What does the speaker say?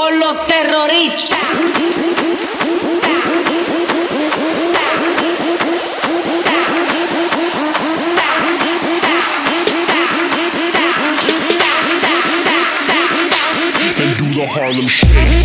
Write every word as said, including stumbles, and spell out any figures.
con los terroristas. And do the Harlem Shake.